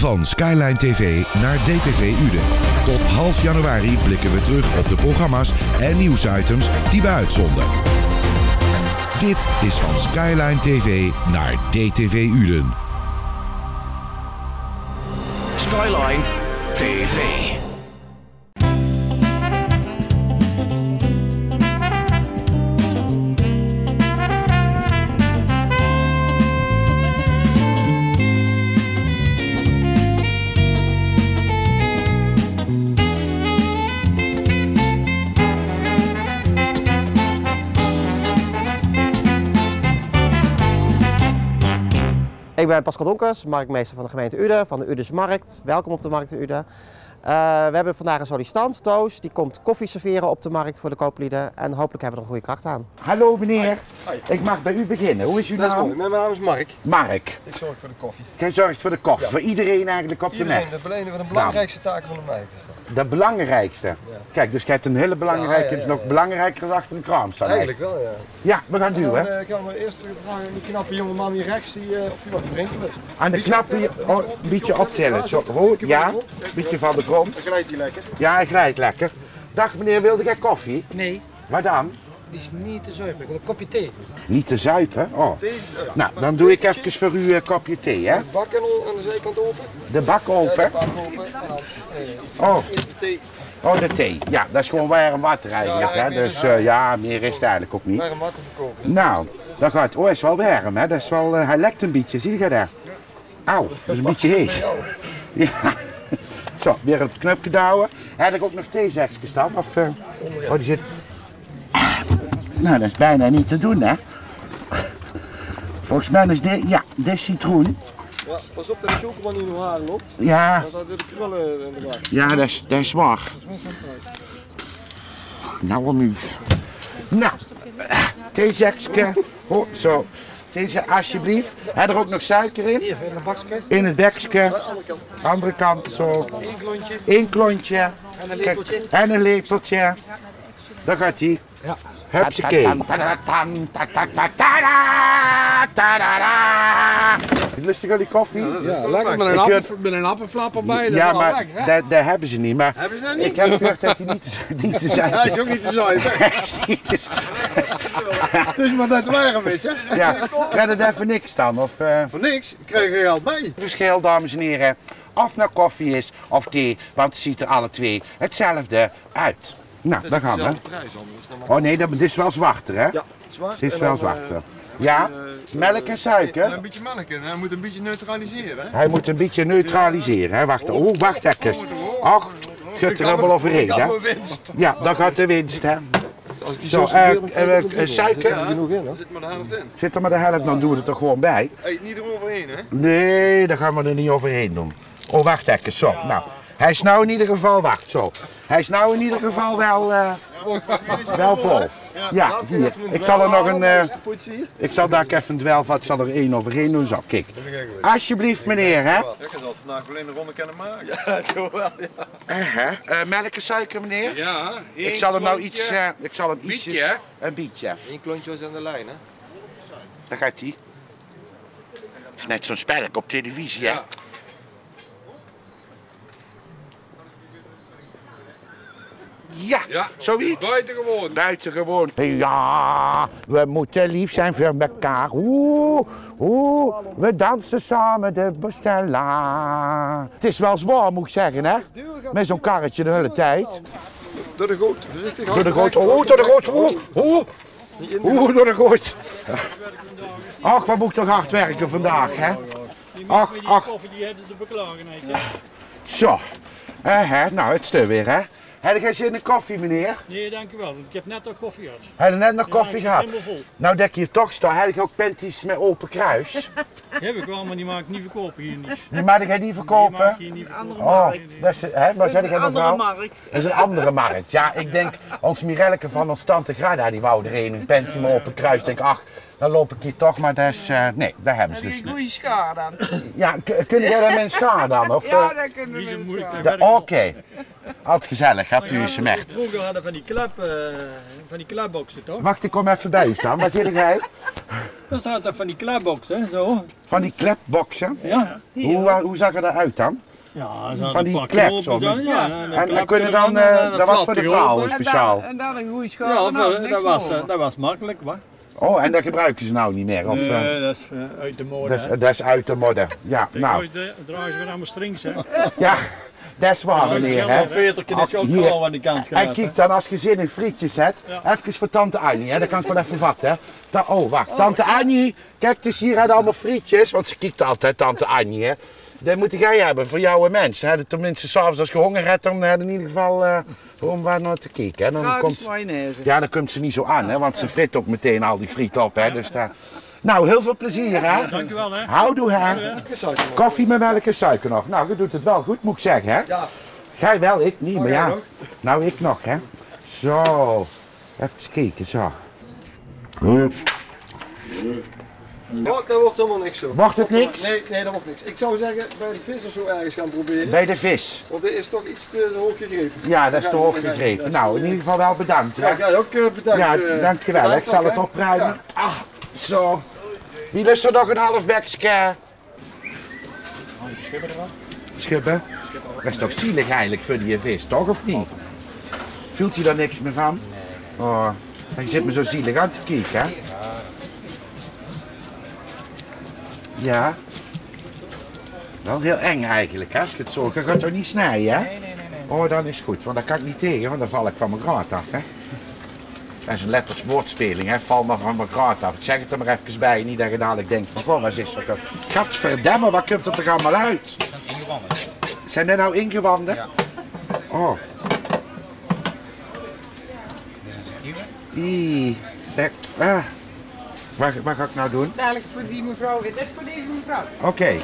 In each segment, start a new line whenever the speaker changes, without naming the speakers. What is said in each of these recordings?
Van Skyline TV naar DTV Uden. Tot half januari blikken we terug op de programma's en nieuwsitems die we uitzonden. Dit is Van Skyline TV naar DTV Uden.
Skyline TV.
Ik ben Pascal Donkers, marktmeester van de gemeente Uden, van de Udense Markt. Welkom op de markt in Uden. We hebben vandaag een sollicitant, Toos, die komt koffie serveren op de markt voor de kooplieden en hopelijk hebben we er een goede kracht aan.
Hallo meneer,
Hoi.
ik mag bij u beginnen. Hoe is uw
Dat is
naam?
mooi. Mijn naam is Mark.
Mark.
Ik zorg voor de koffie.
Jij zorgt voor de koffie,
Ja.
voor iedereen eigenlijk op de
Iedereen,
markt.
dat is een van de belangrijkste taken van de markt. Is dat.
De belangrijkste. Kijk, dus je hebt een hele belangrijke,
Ja,
is nog belangrijker dan achter een kraam staan.
Eigenlijk wel, ja.
Ja, we gaan duwen.
Ik kan me eerst vragen aan die knappe jonge man hier rechts of die wat drinken lust.
Aan de knappen, een beetje optillen. Zo, ja, een beetje van de grond.
Dan glijdt hij lekker.
Ja, hij glijdt lekker. Dag meneer, wilde jij koffie?
Nee,
Waar dan?
die is niet te zuipen. Ik wil een kopje thee.
Niet te zuipen? Oh.
Thee, ja.
Nou, dan doe ik even voor u een kopje thee, hè?
De bak aan de zijkant open.
De bak open.
De bak open. En dan
Oh.
in de thee.
Oh, de thee. Ja, dat is gewoon warm water eigenlijk,
Ja,
hè?
meer is
Dus
het.
ja, meer is het eigenlijk ook niet.
Warm water verkopen.
Nou, dat gaat. Oh, hij is wel warm, hè? Dat is wel, hij lekt een beetje, zie je dat? Auw, dat is een beetje heet. Ja. Zo, weer op het knopje douwen. Heb ik ook nog theezakjes staan? Of, oh, die zit... Nou, dat is bijna niet te doen, hè? Volgens mij is dit, ja, dit is citroen.
Ja, pas op dat de chocoman niet in uw haren loopt.
Ja,
Dan staat er de krullen in de wacht.
ja, dat is waar. Nou, om u. Nou, theezakje. Oh, zo. Deze alsjeblieft. Heb er ook nog suiker in?
Hier, in een bakje.
In het bekje.
Aan de andere kant.
Andere kant zo.
Eén klontje.
Eén klontje.
En een
Kijk,
lepeltje.
en een lepeltje. Daar gaat hij.
Ja.
Hupsakee. Lustig jullie koffie?
Ja, lekker met een appelflap erbij. Dat
Ja,
is wel
maar
lekker, hè?
dat hebben ze niet. Maar
Hebben ze dat niet?
ik heb gehoord dat hij niet te zijn.
Hij is ook niet te zuipen. Het is maar dat warm is, hè?
Ja, krijg je er even niks dan? Of
Voor niks, ik krijg er geld bij.
verschil, dames en heren, of nou koffie is of thee, want het ziet er alle twee hetzelfde uit. Nou, daar gaan we.
Prijs anders. Dan
Oh nee, dat is wel zwarter, hè?
ja, zwart.
Het is
en
wel
dan,
zwarter. Ja, melk en suiker.
Een beetje melk in. Hij moet een beetje neutraliseren. Hè?
Hij moet een beetje neutraliseren, hè? Wacht, oh, wacht even. Ach, het gaat er helemaal overheen, hè?
Winst.
Ja, dan gaat de winst, hè?
Als ik die
Zo, suiker?
Er genoeg in, hè? Zit maar de helft in.
Zit er maar de helft, dan doen we het er gewoon bij.
Eet niet eroverheen, hè?
Nee, daar gaan we er niet overheen doen. Oh, wacht even, zo. Nou, hij is nou in ieder geval, wacht, zo. Hij is nou in ieder geval wel vol. Ja, hier. Ik zal er nog een, ik zal daar even ik zal er één overheen doen. Zo, kijk. Alsjeblieft, meneer, hè.
Ik zal vandaag alleen een ronde kunnen maken. Ja, toch wel, ja.
Melk en suiker, meneer.
Ja,
Ik zal hem nou iets, ik zal hem iets,
Bietje, hè?
een bietje.
Eén klontje was aan de lijn, hè?
Daar gaat hij. Het is net zo'n spelletje op televisie, hè.
Ja.
Ja,
Ja,
zoiets.
buitengewoon.
Buitengewoon. Ja, we moeten lief zijn voor elkaar. Oeh, oeh, we dansen samen de Bostella. Het is wel zwaar, moet ik zeggen, hè? Met zo'n karretje de hele tijd.
Door de goot. Voorzichtig.
Door de goot, oh, door de goot, oeh, door de goot. Ach, wat moet ik toch hard werken vandaag, hè? Ach.
Die hebben ze beklagen.
Zo, nou, het stuk weer, hè? Heb jij zin in koffie, meneer?
Nee, dankjewel. Ik heb net al koffie gehad.
Heb je net nog
Ja,
koffie
ik zit
gehad?
helemaal vol.
Nou, dat ik hier toch sta, heb ik ook panties met open kruis.
Heb ik wel, maar die maak ik niet verkopen hier niet.
Die mag jij niet
Die
verkopen?
maak je hier niet verkopen.
Oh, dat is, hè, maar zeg jij mevrouw?
markt.
Dat is een andere markt. Ja, ik denk, ons Mirelleke van ons tante Grada, die wou er een panty met open kruis. Ik denk, ach, dan loop ik hier toch, maar dat is, nee, daar hebben ze dus niet.
Goeie schaar dan.
Ja, kun jij daar mensen schaar dan? Of,
Ja, dat kunnen
Niet zo
we
moeilijk te
schaar.
werken.
Oké. Altijd gezellig, hè, Thuismeert.
Vroeger hadden van die klapboxen toch?
Wacht, ik kom even bij u staan. Waar zit jij?
Dan staat er van die klapboxen, zo.
Van die klepboxen?
Ja.
Hoe zag er eruit dan?
Ja,
van die klep zo. En kunnen dan, dat was voor de vrouwen speciaal.
En dan een goede schaal.
Ja, dat was makkelijk, hoor.
Oh, en dat gebruiken ze nou niet meer? Of,
nee, dat is uit de mode.
Dat is uit de mode. Ja, nou.
Dragen ze weer allemaal strings, hè?
Ja, dat is waar, meneer. Hè.
40 keer is je ook al aan die kant
geraakt. En kijk dan, als je zin in frietjes hebt, even voor tante Annie, hè. Dat kan ik wel even vatten. Hè. Oh, wacht. Tante Annie, kijk, dus hier hadden allemaal frietjes, want ze kijkt altijd, tante Annie, hè. Dat moet jij hebben voor jouw mensen. Hè. Tenminste, s'avonds als je honger hebt, dan heb je in ieder geval om waar naar te kijken. Hè. Dan komt ze niet zo aan, hè, want ze frit ook meteen al die friet op. Hè. Dus daar... Nou, heel veel plezier, hè.
Dankjewel, hè.
Houdoe, hè. Koffie met melk en suiker nog. Nou, je doet het wel goed, moet ik zeggen, hè.
Ja.
Jij wel, ik niet, maar ja. Nou, ik nog, hè. Zo. Even kijken, zo.
Oh, dat wordt helemaal niks zo.
Wordt het niks?
Nee, dat wordt niks. Ik zou zeggen, bij de vis of zo ergens gaan proberen.
Bij de vis?
Want dit is toch iets te hoog gegrepen.
Ja, dat is te hoog gegrepen. Nou, in ieder geval wel bedankt.
Ja, jij ook bedankt.
Ja, dankjewel. Ik zal het opruimen. Ah, zo. Wie lust er nog een half bekske?
Schubben ervan?
Schubben? Dat is toch zielig eigenlijk voor die vis, toch of niet? Voelt hij daar niks meer van? Nee. Oh, je zit me zo zielig aan te kijken, hè? Ja. Wel heel eng eigenlijk, hè? Als je het zo gaat, gaat toch niet snijden, hè? Nee. Oh, dan is het goed, want daar kan ik niet tegen, want dan val ik van mijn graad af, hè? Dat is een letters woordspeling, hè? Val maar van mijn graad af. Ik zeg het er maar even bij, niet dat je dadelijk denkt van, goh, wat is er? Gadverdamme, wat komt het er allemaal uit?
Dat zijn ingewanden.
Zijn dit nou ingewanden?
Ja.
Oh. Wat ga ik nou doen?
Dadelijk voor die mevrouw weer, dit voor deze mevrouw.
Oké.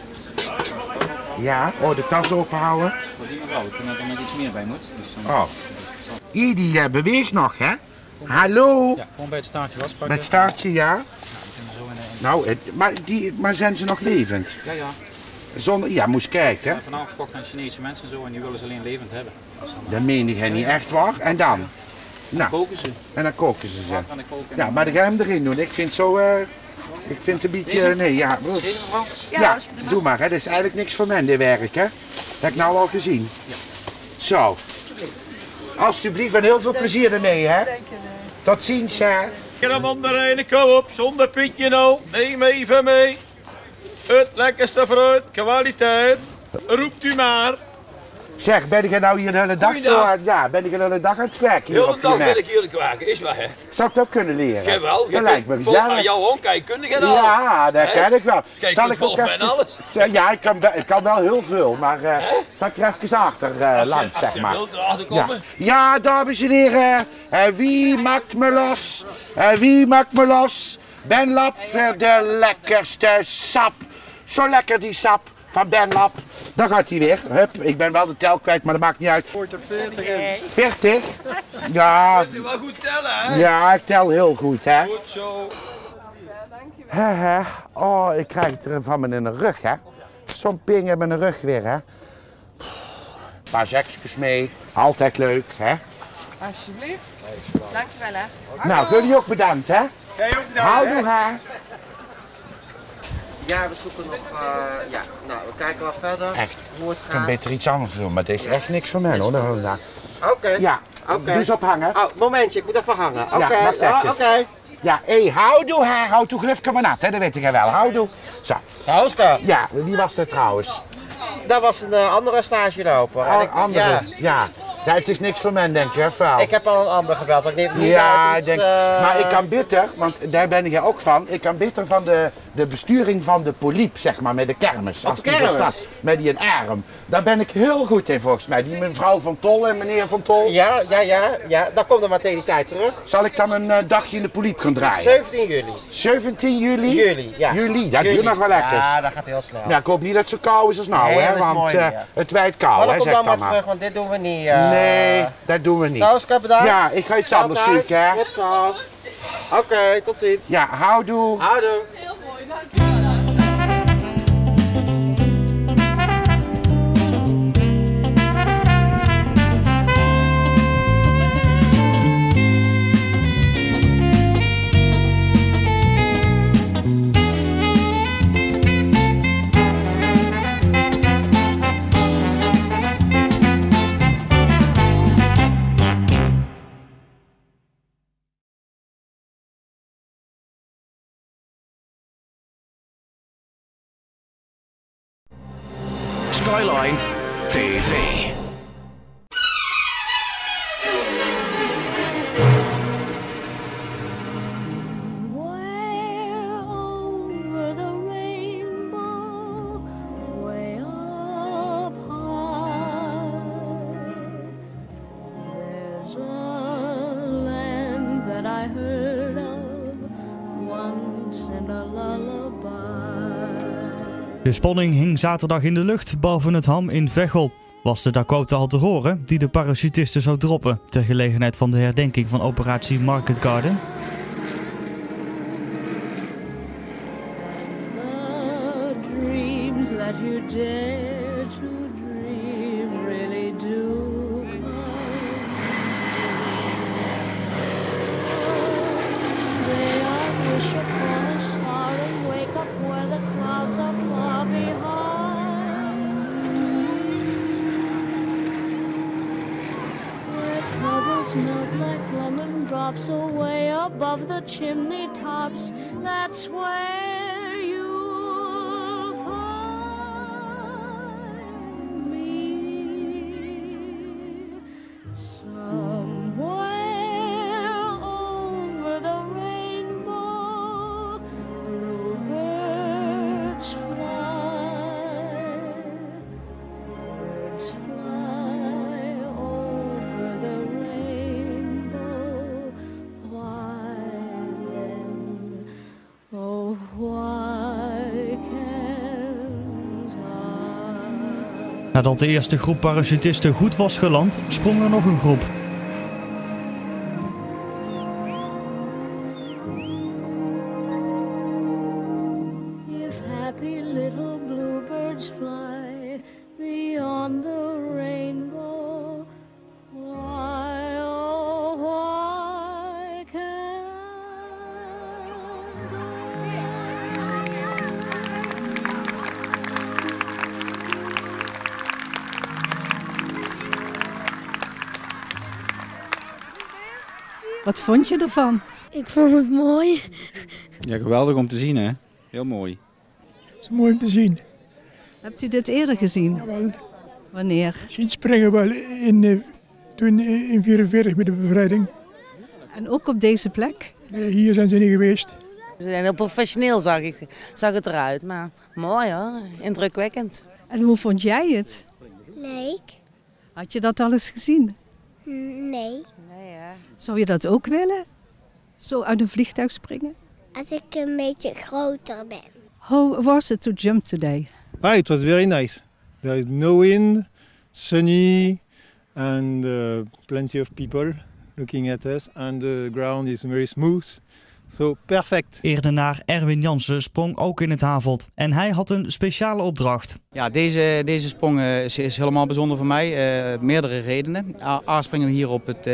Ja, oh, de tas openhouden.
Voor die mevrouw, ik vind dat er nog iets meer bij moet. Dus
dan... Oh. Die beweegt nog, hè? Hallo?
Ja, gewoon bij het staartje waspakken.
Bij het staartje, ja.
Nou,
maar zijn ze nog levend?
Ja.
Ja, moest kijken.
Vanavond verkocht aan Chinese mensen en zo en die willen ze alleen levend hebben. Dus
dat meen jij niet echt waar. En dan? Nou,
koken ze.
En dan koken ze ze. Ja, maar dan ga je hem erin doen. Ik vind zo, ik vind het een beetje, nee, ja. Ja, doe maar, hè. Dat is eigenlijk niks voor mij, dit werk, hè. Dat heb ik nou al gezien.
Ja.
Zo. Alsjeblieft en heel veel plezier ermee, hè. Tot ziens, hè.
Mandarijnen, kom op, zonder Pietje nou. Neem even mee. Het lekkerste fruit, kwaliteit. Roept u maar.
Zeg, ben ik nou hier de hele dag zo aan, ja, ben ik de hele dag aan het kwijken?
De hele dag ben ik hier aan het kwaken, is waar hè?
Zou ik dat kunnen leren?
Jawel,
dat lijkt me gezellig.
Aan jouw honkijk kun je al.
Ja, dat ken ik wel.
Kijk,
zal ik ook even
alles.
Ja, ik kan wel heel veel, maar zal ik er even achter langs, zeg maar. Ja, dames en heren, wie maakt me los? Wie maakt me los? Benlab voor de lekkerste sap. Zo lekker die sap van Benlab. Dan gaat hij weer. Hup, ik ben wel de tel kwijt, maar dat maakt niet uit. 40? Ja.
Kunt u wel goed tellen, hè?
Ja, ik tel heel goed, hè.
Goed zo.
Oh, ik krijg het er van me in de rug, hè. Zo'n ping in mijn rug weer, hè. Een paar zakjes mee. Altijd leuk, hè.
Alsjeblieft. Dankjewel, hè.
Nou, jullie ook bedankt, hè.
Jij ook bedankt,
Houdoe, hè.
Ja, we zoeken nog, nou, we kijken wel verder
Echt,
hoe het
ik kan
gaat.
beter iets anders doen, maar dit is echt niks voor mij, hoor.
Oké.
Ja, doe eens ophangen.
Oh, momentje, ik moet even hangen. Oké,
Ja, wacht even.
oké.
Ja, houdoe, hè. Houdoe, gelufke maar nat, hè. Dat weet ik wel. Houdoe. Zo.
Oscar.
Ja, wie was dat trouwens?
Dat was een andere stageloper. En
Andere, ja. Ja, het is niks voor mij, denk ik, hè, vuil.
Ik heb al een ander gebeld, ik niet
ja,
iets,
ik denk, maar ik kan bitter, want daar ben ik ook van, ik kan bitter van de besturing van de poliep, zeg maar, met de kermis. Als die er staat, met die een arm. Daar ben ik heel goed in, volgens mij. Die mevrouw van Tol en meneer van Tol.
Ja, dan komt er maar tegen die tijd terug.
Zal ik dan een dagje in de poliep gaan draaien?
17 juli.
17 juli?
Juli, ja.
Juli, dat duurt nog wel lekker.
Ja, dat gaat heel snel.
Ja, ik hoop niet dat het zo koud is als nou,
Nee,
hè,
dat is
want
mooi, ja.
het wijdt koud,
Maar
hè,
dan
zeg
kom dan
dan
maar
maar.
terug, want dit doen we niet.
Nee, dat doen we niet.
Oscar, bedankt.
Ja, ik ga iets anders zoeken, hè.
Tot zo. Oké, tot ziens.
Ja, houdoe.
Houdoe.
Heel mooi, dankjewel.
Skyline TV.
De spanning hing zaterdag in de lucht boven het Ham in Veghel. Was de Dakota al te horen die de parachutisten zou droppen ter gelegenheid van de herdenking van operatie Market Garden?
Melt like lemon drops away above the chimney tops. That's where you'll find me. Somewhere over the rainbow, bluebirds fly. Birds fly over the
Nadat de eerste groep parachutisten goed was geland, sprong er nog een groep.
If happy little bluebirds fly beyond the rainbow, why, oh, why can't
Wat vond je ervan?
Ik vond het mooi.
Ja, geweldig om te zien, hè? Heel mooi.
Het is mooi om te zien.
Hebt u dit eerder gezien?
Jawel.
Wanneer?
Zien springen wel toen in 1944 met de bevrijding.
En ook op deze plek?
Hier zijn ze niet geweest.
Ze zijn heel professioneel, zag het eruit. Maar mooi hoor, indrukwekkend.
En hoe vond jij het?
Leuk.
Had je dat al eens gezien?
Nee.
Zou je dat ook willen? Zo uit een vliegtuig springen?
Als ik een beetje groter ben.
How was it to jump today?
It was very nice. There is no wind, sunny, and plenty of people looking at us. And the ground is very smooth. So perfect.
Eerdenaar Erwin Jansen sprong ook in het Havelt. En hij had een speciale opdracht.
Ja, deze sprong is helemaal bijzonder voor mij. Meerdere redenen. A springen we hier op het,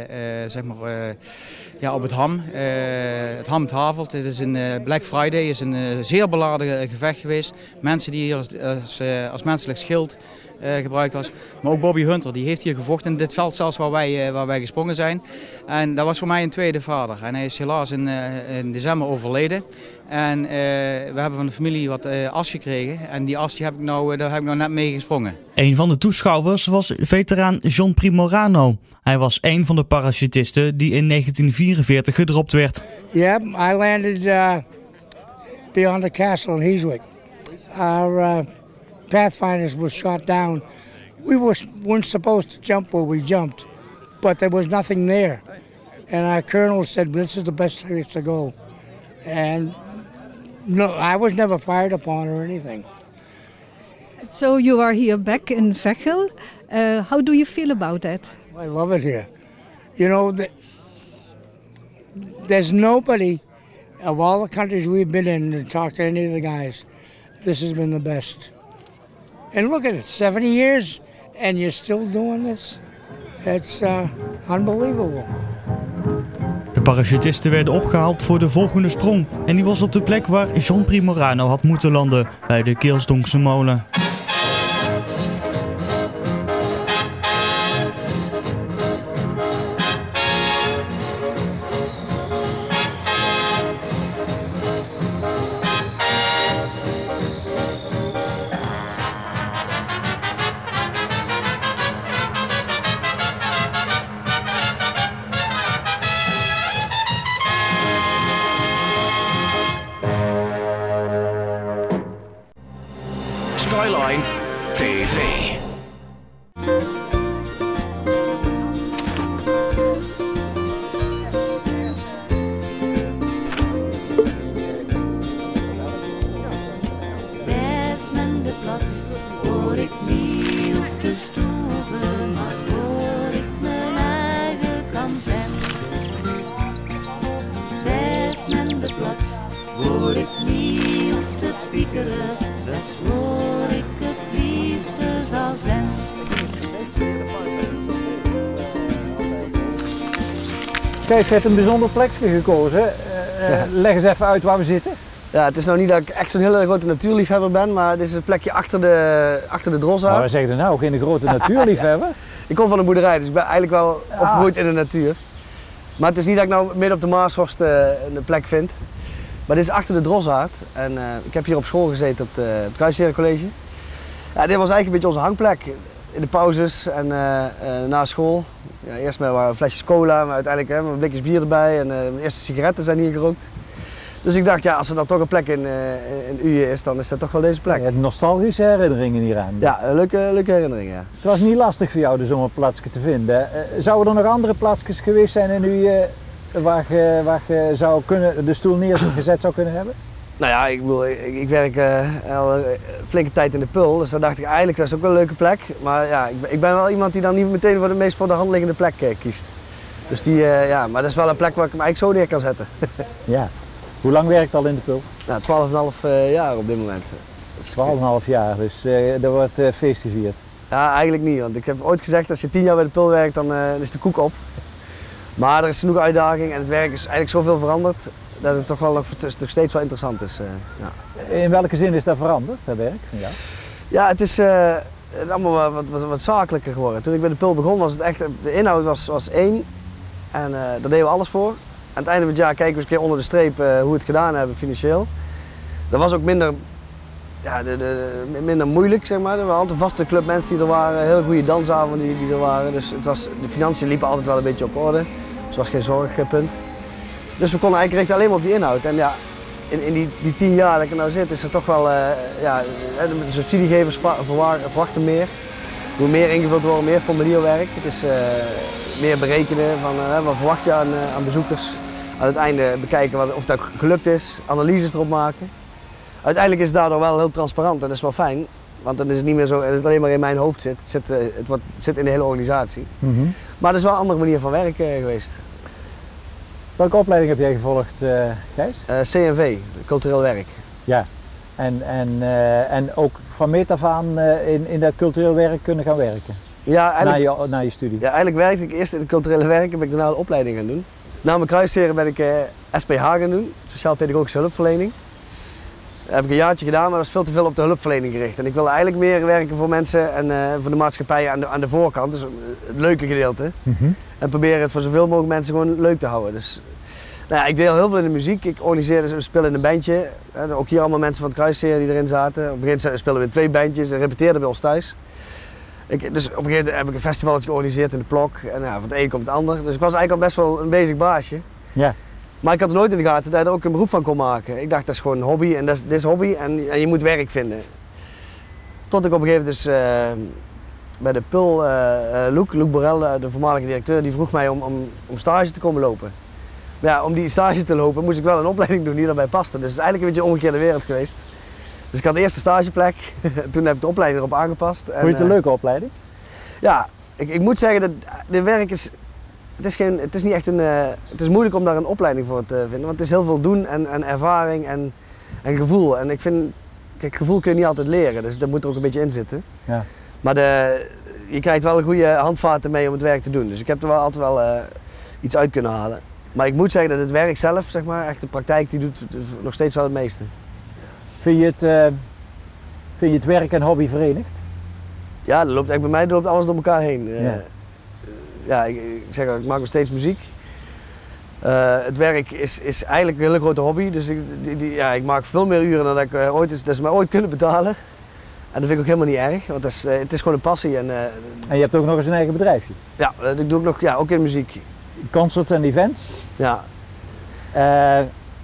op het Ham. Het Ham het Havelt. Het is een Black Friday. Het is een zeer beladen gevecht geweest. Mensen die hier als menselijk schild gebruikt was. Maar ook Bobby Hunter, die heeft hier gevochten in dit veld zelfs waar wij gesprongen zijn. En dat was voor mij een tweede vader. En hij is helaas in december overleden. En we hebben van de familie wat as gekregen. En die as daar heb ik nou net mee gesprongen.
Een van de toeschouwers was veteraan John Primorano. Hij was een van de parachutisten die in 1944 gedropt werd.
Yep, I landed beyond the castle in Heeswick. Our Pathfinders was shot down. We weren't supposed to jump where we jumped, but there was nothing there. And our colonel said, this is the best place to go. And no, I was never fired upon or anything.
So you are here back in Veghel. How do you feel about that?
I love it here. You know, there's nobody of all the countries we've been in to talk to any of the guys. This has been the best. And look at it, 70 years and you're still doing this? It's unbelievable.
De parachutisten werden opgehaald voor de volgende sprong. En die was op de plek waar John Primorano had moeten landen, bij de Keelsdonkse molen.
TV.
Westmundeplatz, waar ik niet hoef te stoven, maar waar ik mijn eigen kan zijn. Westmundeplatz, waar ik niet hoef te piekeren, dat is waar ik het liefste zal zijn.
Kees heeft een bijzonder plekje gekozen. Leg eens even uit waar we zitten.
Ja, het is nou niet dat ik echt zo'n hele grote natuurliefhebber ben, maar dit is een plekje achter de Droshaard.
Maar we zeggen nou, geen grote natuurliefhebber.
Ik kom van een boerderij, dus ik ben eigenlijk wel opgegroeid in de natuur. Maar het is niet dat ik nou midden op de Maashorst een plek vind. Maar dit is achter de Droshaard en ik heb hier op school gezeten op het Kruisherencollege. Ja, dit was eigenlijk een beetje onze hangplek. In de pauzes en na school. Ja, eerst met wat flesjes cola, maar uiteindelijk met blikjes bier erbij en mijn eerste sigaretten zijn hier gerookt. Dus ik dacht, ja, als er dan toch een plek in Uyen is, dan is dat toch wel deze plek.
Je hebt nostalgische herinneringen hieraan.
Ja, leuke herinneringen, ja.
Het was niet lastig voor jou dus om een plaatsje te vinden. Zouden er nog andere plaatsjes geweest zijn in Uyen waar je zou kunnen, de stoel neergezet zou kunnen hebben?
Nou ja, ik werk al een flinke tijd in de Pul, dus dan dacht ik eigenlijk dat is ook wel een leuke plek. Maar ja, ik ben wel iemand die dan niet meteen voor de meest voor de hand liggende plek kiest. Dus ja, maar dat is wel een plek waar ik hem eigenlijk zo neer kan zetten.
Ja. Hoe lang werkt al in de Pul?
Nou, 12,5 jaar op dit moment.
12,5 jaar, dus er wordt feest gevierd.
Ja, eigenlijk niet, want ik heb ooit gezegd als je 10 jaar bij de Pul werkt, dan is de koek op. Maar er is genoeg uitdaging en het werk is eigenlijk zoveel veranderd dat het toch wel nog steeds wel interessant is. Ja.
In welke zin is dat veranderd, dat werk van jou?
Ja, het is allemaal wat zakelijker geworden. Toen ik bij de Pul begon was het echt, de inhoud was één en daar deden we alles voor. Aan het einde van het jaar kijken we eens een keer onder de streep hoe we het gedaan hebben financieel. Dat was ook minder, ja, minder moeilijk, zeg maar. Er waren altijd een vaste club mensen die er waren, hele goede dansavonden die er waren. Dus de financiën liepen altijd wel een beetje op orde. Dus het was geen zorgpunt. Dus we konden eigenlijk richten alleen maar op die inhoud. En ja, in die 10 jaar dat ik er nou zit, is er toch wel, ja, de subsidiegevers verwachten meer. Er moet meer ingevuld worden, meer formulierwerk. Het is meer berekenen van wat verwacht je aan bezoekers. Aan het einde bekijken of dat gelukt is, analyses erop maken. Uiteindelijk is het daardoor wel heel transparant en dat is wel fijn. Want dan is het niet meer zo dat het alleen maar in mijn hoofd zit. Het zit in de hele organisatie. Mm-hmm. Maar dat is wel een andere manier van werken geweest.
Welke opleiding heb jij gevolgd, Gijs?
CNV, cultureel werk.
Ja, en ook van meet af aan in dat cultureel werk kunnen gaan werken? Ja, na je studie? Ja,
eigenlijk werkte ik eerst in het culturele werk en ben ik daarna een opleiding gaan doen. Na mijn kruisheren ben ik SPH gaan doen, Sociaal-Pedagogische Hulpverlening. Dat heb ik een jaartje gedaan, maar dat was veel te veel op de hulpverlening gericht. En ik wilde eigenlijk meer werken voor mensen en voor de maatschappij aan de voorkant, dus het leuke gedeelte. Mm-hmm. En proberen het voor zoveel mogelijk mensen gewoon leuk te houden. Dus, nou ja, ik deel heel veel in de muziek. Ik organiseerde, we spelen in een bandje. Ook hier allemaal mensen van het kruisheren die erin zaten. Op een gegeven moment spelen we in 2 bandjes en repeteerden bij ons thuis. Dus op een gegeven moment heb ik een festivaletje georganiseerd in de Plok. En ja, van het een komt het ander. Dus ik was eigenlijk al best wel een bezig baasje. Ja. Maar ik had er nooit in de gaten dat je er ook een beroep van kon maken. Ik dacht dat is gewoon een hobby en dit is hobby en je moet werk vinden. Tot ik op een gegeven moment dus bij de Pul, Luc Borel, de voormalige directeur, die vroeg mij om stage te komen lopen. Maar ja, om die stage te lopen moest ik wel een opleiding doen die daarbij paste. Dus het is eigenlijk een beetje een omgekeerde wereld geweest. Dus ik had eerst een stageplek, toen heb ik de opleiding erop aangepast.
Vond je het een leuke opleiding?
Ja, ik moet zeggen dat dit werk is, het is niet echt het is moeilijk om daar een opleiding voor te vinden. Want het is heel veel doen en ervaring en gevoel. En ik vind, kijk, gevoel kun je niet altijd leren, dus daar moet er ook een beetje in zitten. Ja. Maar je krijgt wel een goede handvaten mee om het werk te doen. Dus ik heb er wel altijd wel iets uit kunnen halen. Maar ik moet zeggen dat het werk zelf, zeg maar, echt de praktijk, die doet nog steeds wel het meeste.
Vind je het werk en hobby verenigd?
Ja, dat loopt bij mij loopt alles door elkaar heen. Ja, ik zeg, ik maak nog steeds muziek. Het werk is eigenlijk een hele grote hobby, dus ik maak veel meer uren dan dat ze mij ooit kunnen betalen. En dat vind ik ook helemaal niet erg, want het is gewoon een passie. En
je hebt ook nog eens een eigen bedrijfje?
Ja, dat doe ik nog, ja, ook in muziek.
Concerts en events?
Ja.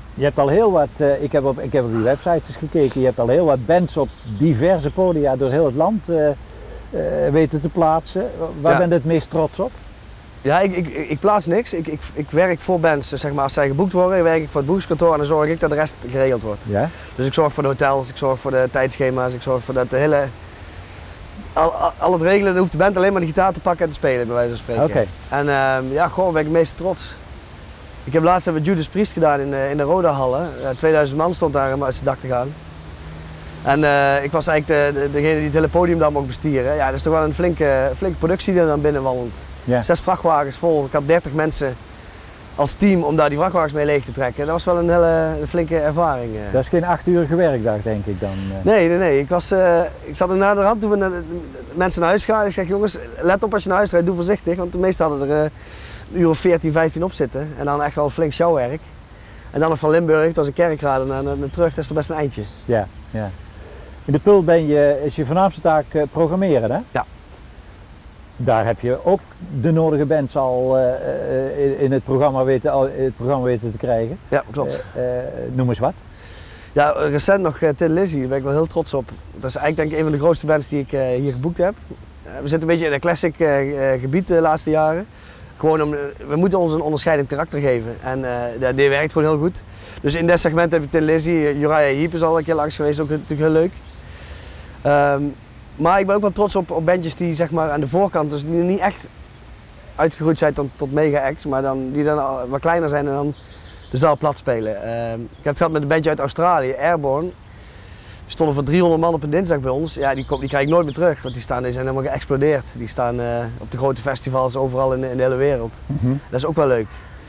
Je hebt al heel wat, ik heb op die website eens gekeken, je hebt al heel wat bands op diverse podia door heel het land weten te plaatsen. Waar ben je het meest trots op?
Ja, ik plaats niks. Ik werk voor bands, zeg maar, als zij geboekt worden, werk ik voor het boekingskantoor en dan zorg ik dat de rest geregeld wordt.
Ja?
Dus ik zorg voor de hotels, ik zorg voor de tijdschema's, ik zorg voor dat de hele... Al het regelen, dan hoeft de band alleen maar de gitaar te pakken en te spelen, bij wijze van spreken.
Oké.
En ja, gewoon ben ik het meest trots. Ik heb laatst hebben we Judas Priest gedaan in de Roda-hallen. 2000 man stond daar om uit zijn dak te gaan. En ik was eigenlijk degene die het hele podium dan mocht bestieren. Ja, dat is toch wel een flinke productie die er dan binnenwandelt.
Ja.
6 vrachtwagens vol. Ik had 30 mensen als team om daar die vrachtwagens mee leeg te trekken. Dat was wel een flinke ervaring.
Dat is geen 8-urige werkdag, denk ik dan?
Nee. Ik zat er naar de rand toen we mensen naar huis gaan. Ik zeg, jongens, let op als je naar huis rijdt, doe voorzichtig. Want de meesten hadden er een uur of 14, 15 op zitten. En dan echt wel flink showwerk. En dan nog van Limburg, dat was een kerkraden naar terug, dat is toch best een eindje.
Ja. In de Pul is je voornaamste taak programmeren, hè?
Ja.
Daar heb je ook de nodige bands al in het programma weten te krijgen.
Ja, klopt.
Noem eens wat.
Ja, recent nog Tin Lizzy, daar ben ik wel heel trots op. Dat is eigenlijk denk ik een van de grootste bands die ik hier geboekt heb. We zitten een beetje in een classic gebied de laatste jaren. Gewoon we moeten ons een onderscheidend karakter geven en die werkt gewoon heel goed. Dus in dat segment heb je Tin Lizzy, Uriah Heep is al een keer langs geweest, ook natuurlijk heel leuk. Maar ik ben ook wel trots op bandjes die zeg maar aan de voorkant, dus die niet echt uitgegroeid zijn tot mega acts, maar die dan wat kleiner zijn en dan de zaal plat spelen. Ik heb het gehad met een bandje uit Australië, Airborne. Die stonden voor 300 man op een dinsdag bij ons. Ja, die krijg ik nooit meer terug, want die zijn helemaal geëxplodeerd. Die staan op de grote festivals overal in de hele wereld.
Mm-hmm.
Dat is ook wel leuk.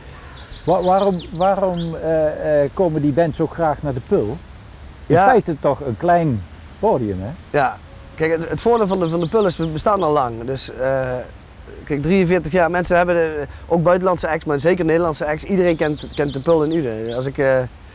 Waarom komen die bands ook graag naar de Pul? In feite toch een klein podium, hè?
Ja, kijk, het voordeel van de Pul is, we bestaan al lang. Dus kijk, 43 jaar, mensen hebben ook buitenlandse acts, maar zeker Nederlandse acts. Iedereen kent de Pul in Uden. Als ik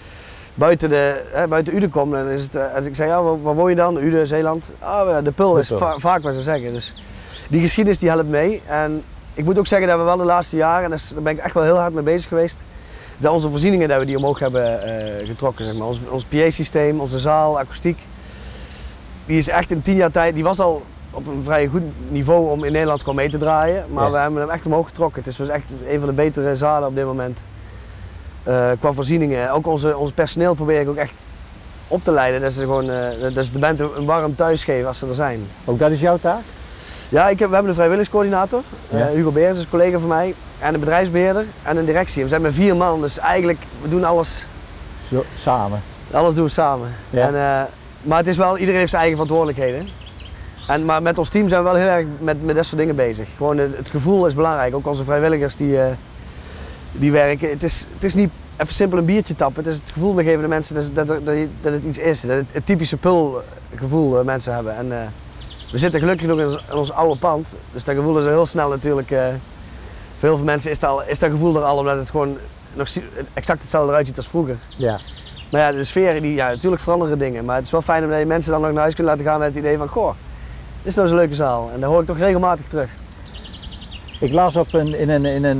buiten Uden kom, dan is het, als ik zeg, ja, waar woon je dan? Uden, Zeeland? Ah, de Pul is vaak wat ze zeggen. Dus die geschiedenis die helpt mee. En ik moet ook zeggen dat we wel de laatste jaren, en daar ben ik echt wel heel hard mee bezig geweest, dat onze voorzieningen dat we die omhoog hebben getrokken. Zeg maar. Ons PA-systeem, onze zaal, akoestiek, die is echt in 10 jaar tijd, die was al op een vrij goed niveau om in Nederland gewoon mee te draaien. Maar we hebben hem echt omhoog getrokken. Het is echt een van de betere zalen op dit moment. Qua voorzieningen. Ook onze personeel probeer ik ook echt op te leiden. Dat ze de band een warm thuis geven als ze er zijn.
Ook dat is jouw taak?
Ja, we hebben een vrijwilligerscoördinator. Hugo Beers is een collega van mij. En een bedrijfsbeheerder en een directie. We zijn met 4 man, dus eigenlijk we doen alles
samen.
Alles doen we samen.
Ja.
Maar het is wel, iedereen heeft zijn eigen verantwoordelijkheden. Maar met ons team zijn we wel heel erg met dat soort dingen bezig. Gewoon het gevoel is belangrijk. Ook onze vrijwilligers die werken. Het is niet even simpel een biertje tappen. Het is het gevoel geven de mensen dat het iets is. Dat het typische Pul-gevoel mensen hebben. En we zitten gelukkig nog in ons oude pand. Dus dat gevoel is er heel snel natuurlijk. Voor heel veel mensen is dat gevoel er al, omdat het gewoon nog exact hetzelfde eruit ziet als vroeger.
Ja.
Maar ja, de sfeer, natuurlijk veranderen dingen. Maar het is wel fijn om je mensen dan nog naar huis kunnen laten gaan met het idee van, goh, dit is nou zo'n leuke zaal. En dat hoor ik toch regelmatig terug.
Ik las in een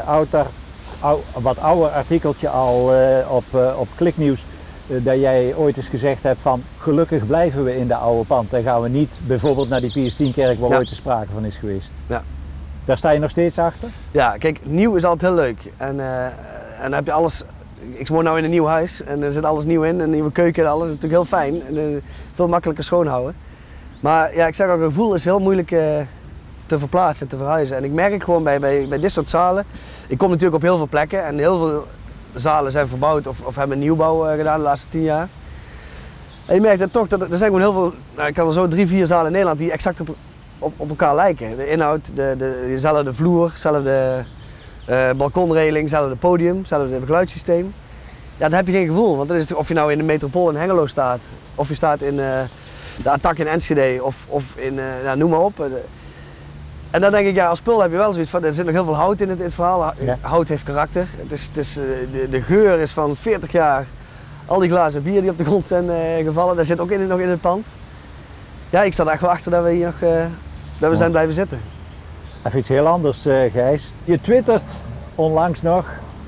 wat ouder artikeltje al op Kliknieuws dat jij ooit eens gezegd hebt van gelukkig blijven we in de oude pand. Dan gaan we niet bijvoorbeeld naar die Pius X-kerk waar ooit te sprake van is geweest. Ja. Daar sta je nog steeds achter? Ja, kijk, nieuw is altijd heel leuk. En dan heb je alles. Ik woon nu in een nieuw huis en er zit alles nieuw in, een nieuwe keuken en alles. Dat is natuurlijk heel fijn en veel makkelijker schoonhouden. Maar ja, ik zeg ook, het gevoel is heel moeilijk te verplaatsen en te verhuizen. En ik merk gewoon bij dit soort zalen, ik kom natuurlijk op heel veel plekken en heel veel zalen zijn verbouwd of hebben nieuwbouw gedaan de laatste 10 jaar. En je merkt dat toch, er zijn gewoon heel veel, ik kan wel zo 3, 4 zalen in Nederland die exact op elkaar lijken. De inhoud, dezelfde vloer, dezelfde balkonreling, hetzelfde podium, hetzelfde geluidssysteem. Ja, daar heb je geen gevoel, want dat is of je nou in de Metropool in Hengelo staat, of je staat in de Attack in Enschede of in, noem maar op. En dan denk ik, ja, als Pul heb je wel zoiets van, er zit nog heel veel hout in het verhaal. Ja. Hout heeft karakter. De geur is van 40 jaar. Al die glazen bier die op de grond zijn gevallen, dat zit ook nog in het pand. Ja, ik sta er echt wel achter dat we hier nog zijn blijven zitten. Even iets heel anders, Gijs. Je twittert onlangs nog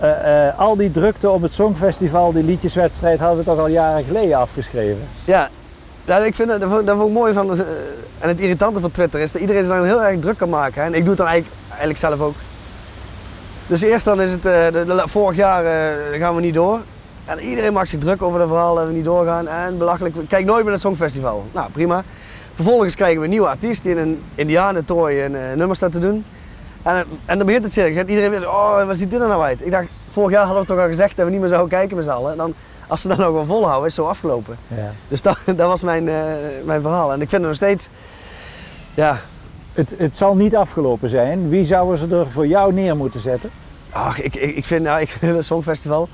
al die drukte op het Songfestival, die liedjeswedstrijd, hadden we toch al jaren geleden afgeschreven.
Ja, ik vind dat vond ik mooi van, en het irritante van Twitter is dat iedereen zich dan heel erg druk kan maken. Hè? En ik doe het dan eigenlijk zelf ook. Dus eerst dan is het, vorig jaar gaan we niet door. En iedereen maakt zich druk over de verhaal dat we niet doorgaan. En belachelijk, kijk nooit meer naar het Songfestival. Nou, prima. Vervolgens krijgen we een nieuwe artiest die in een indianentooi een nummer staat te doen. En dan begint het circus. Iedereen weer, oh, wat ziet dit er nou uit? Ik dacht, vorig jaar hadden we toch al gezegd dat we niet meer zouden kijken met z'n allen. En dan, als we dat nou gewoon volhouden, is het zo afgelopen.
Ja.
Dus dat was mijn verhaal. En ik vind het nog steeds, ja...
Het zal niet afgelopen zijn. Wie zouden ze er voor jou neer moeten zetten?
Ach, ik vind het Songfestival...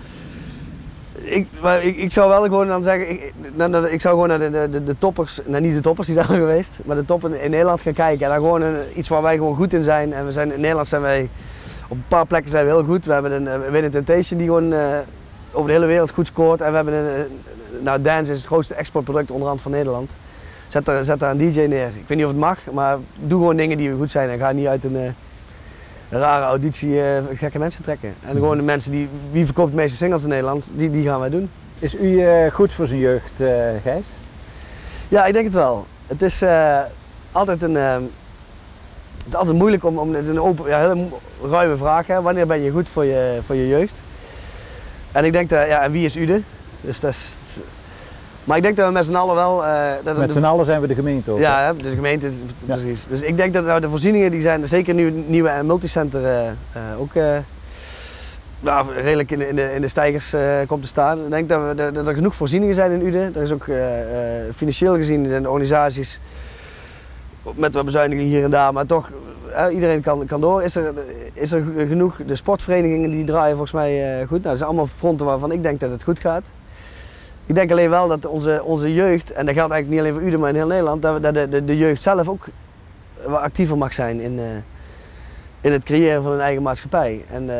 Ik zou wel gewoon dan zeggen, ik zou gewoon naar de toppers, nou niet de toppers die zijn er geweest, maar de toppen in Nederland gaan kijken. En dan gewoon iets waar wij gewoon goed in zijn. En in Nederland zijn wij, op een paar plekken zijn we heel goed. We hebben een Win Temptation die gewoon over de hele wereld goed scoort. En we hebben Dance is het grootste exportproduct onderhand van Nederland. Zet daar een DJ neer. Ik weet niet of het mag, maar doe gewoon dingen die goed zijn en ga niet uit een rare auditie gekke mensen trekken. En gewoon de mensen wie verkoopt de meeste singles in Nederland, die gaan wij doen.
Is u goed voor zijn jeugd, Gijs?
Ja, ik denk het wel. Het is altijd het is altijd moeilijk om het is een open, hele ruime vraag. Hè? Wanneer ben je goed voor je jeugd? En ik denk dat, en wie is Ude? Dus dat is, maar ik denk dat we met z'n allen wel...
met z'n allen zijn we de gemeente ook.
Ja, de gemeente, precies. Dus ik denk dat de voorzieningen die zijn, zeker nu het nieuwe multicenter ook redelijk in de stijgers komt te staan. Ik denk dat er genoeg voorzieningen zijn in Uden. Er is ook financieel gezien in de organisaties, met wat bezuinigingen hier en daar, maar toch, iedereen kan door. Is er genoeg, de sportverenigingen die draaien volgens mij goed. Nou, dat zijn allemaal fronten waarvan ik denk dat het goed gaat. Ik denk alleen wel dat onze jeugd, en dat geldt eigenlijk niet alleen voor Uden, maar in heel Nederland, dat de jeugd zelf ook wat actiever mag zijn in het creëren van hun eigen maatschappij. En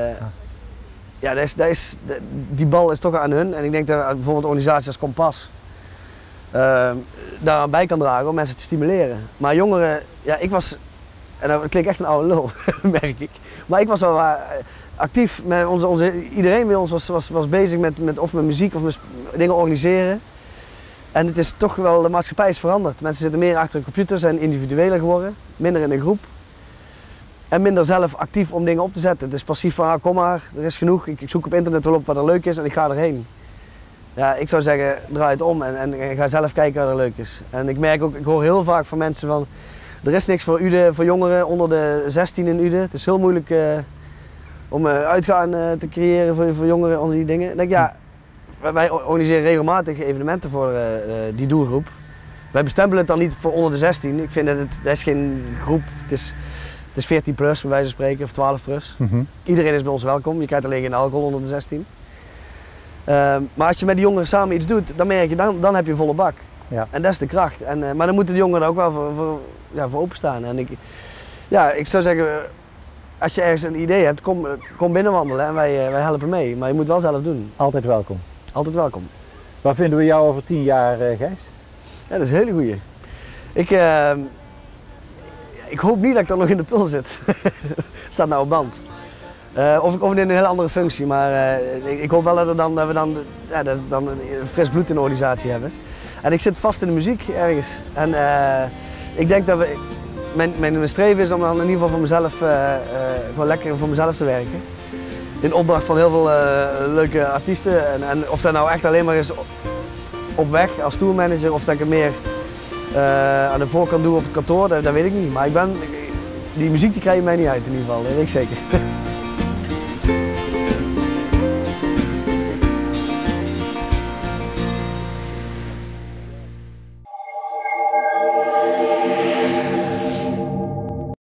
die bal is toch aan hun. En ik denk dat bijvoorbeeld organisaties als Kompas daaraan bij kan dragen om mensen te stimuleren. Maar jongeren, ik was, en dat klinkt echt een oude lul, merk ik, maar ik was wel actief met iedereen bij ons was bezig met muziek of met dingen organiseren. En het is toch wel, de maatschappij is veranderd. Mensen zitten meer achter een computer, zijn individueler geworden, minder in een groep. En minder zelf actief om dingen op te zetten. Het is passief van, kom maar, er is genoeg. Ik zoek op internet wel op wat er leuk is en ik ga erheen. Ja, ik zou zeggen, draai het om en ga zelf kijken wat er leuk is. En ik merk ook, ik hoor heel vaak van mensen van, er is niks voor Uden, voor jongeren onder de 16 in Uden. Het is heel moeilijk om uitgaan te creëren voor jongeren onder die dingen. Ik denk, wij organiseren regelmatig evenementen voor die doelgroep. Wij bestempelen het dan niet voor onder de 16. Ik vind dat is geen groep. Het is 14 plus, bij wijze van spreken, of 12 plus. Iedereen is bij ons welkom. Je krijgt alleen geen alcohol onder de 16. Maar als je met die jongeren samen iets doet, dan merk je, dan heb je volle bak.
Ja.
En dat is de kracht. Maar dan moeten de jongeren er ook wel voor openstaan. En ik zou zeggen, als je ergens een idee hebt, kom binnenwandelen en wij helpen mee. Maar je moet het wel zelf doen.
Altijd welkom.
Altijd welkom.
Waar vinden we jou over 10 jaar, Gijs?
Ja, dat is een hele goeie. Ik hoop niet dat ik dan nog in de pul zit. Staat nou op band. Of in een hele andere functie, maar ik hoop wel dat we dan een fris bloed in de organisatie hebben. En ik zit vast in de muziek ergens. En ik denk dat mijn streven is om dan in ieder geval voor mezelf, gewoon lekker voor mezelf te werken. In opdracht van heel veel leuke artiesten. En of dat nou echt alleen maar is op weg als tourmanager of dat ik er meer aan de voorkant doe op het kantoor, dat weet ik niet. Maar die muziek die krijg je mij niet uit in ieder geval, dat weet ik zeker.